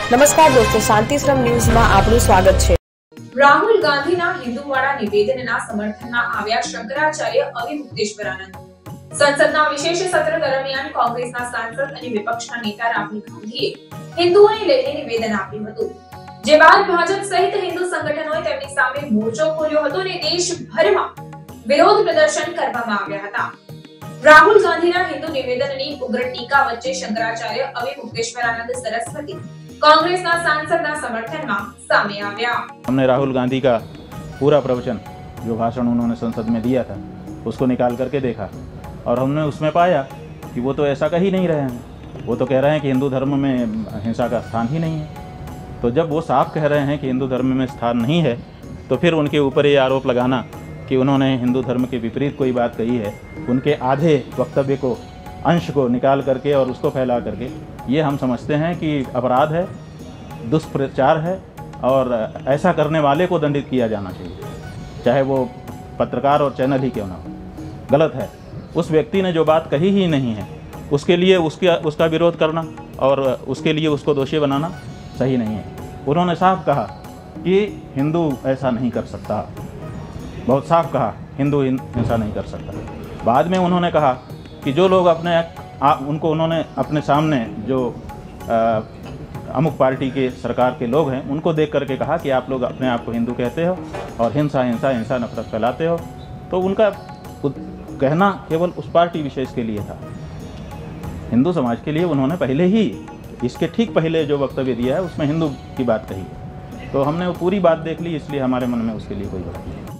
નમસ્કાર દોસ્તો, શાંતિશ્રમ ન્યૂઝમાં આપનું સ્વાગત છે। રાહુલ ગાંધીના હિન્દુવાડા નિવેદનના સમર્થનમાં આવ્યા શંકરાચાર્ય અવિમુક્તેશ્વરાનંદ। સંસદના વિશેષ સત્ર દરમિયાન કોંગ્રેસના સાંસદ અને વિપક્ષના નેતા રાહુલ ગાંધીએ હિન્દુઓને લઈને નિવેદન આપ્યું હતું, જે બાદ ભાજપ સહિત હિન્દુ સંગઠનોએ તેમની સામે મોરચો ખોલ્યો હતો અને દેશભરમાં વિરોધ પ્રદર્શન કરવામાં આવ્યા હતા। રાહુલ ગાંધીના હિન્દુ નિવેદનની ઉગ્ર ટીકા વચ્ચે શંકરાચાર્ય અવિમુક્તેશ્વરાનંદ સરસ્વતી कांग्रेस सांसद समर्थन में सामने आया। हमने राहुल गांधी का पूरा प्रवचन जो भाषण उन्होंने संसद में दिया था उसको निकाल करके देखा और हमने उसमें पाया कि वो तो ऐसा कह ही नहीं रहे हैं। वो तो कह रहे हैं कि हिंदू धर्म में हिंसा का स्थान ही नहीं है। तो जब वो साफ कह रहे हैं कि हिंदू धर्म में स्थान नहीं है, तो फिर उनके ऊपर ये आरोप लगाना कि उन्होंने हिंदू धर्म के विपरीत कोई बात कही है, उनके आधे वक्तव्य को अंश को निकाल करके और उसको फैला करके, ये हम समझते हैं कि अपराध है, दुष्प्रचार है और ऐसा करने वाले को दंडित किया जाना चाहिए, चाहे वो पत्रकार और चैनल ही क्यों ना हो। गलत है। उस व्यक्ति ने जो बात कही ही नहीं है उसके लिए उसका विरोध करना और उसके लिए उसको दोषी बनाना सही नहीं है। उन्होंने साफ कहा कि हिंदू ऐसा नहीं कर सकता, बहुत साफ कहा हिंदू हिंसा नहीं कर सकता। बाद में उन्होंने कहा कि जो लोग उनको उन्होंने अपने सामने जो अमुक पार्टी के सरकार के लोग हैं उनको देख करके कहा कि आप लोग अपने आप को हिंदू कहते हो और हिंसा हिंसा हिंसा नफरत फैलाते हो। तो उनका कहना केवल उस पार्टी विशेष के लिए था। हिंदू समाज के लिए उन्होंने पहले ही इसके ठीक पहले जो वक्तव्य दिया है उसमें हिंदू की बात कही। तो हमने वो पूरी बात देख ली, इसलिए हमारे मन में उसके लिए कोई बात नहीं है।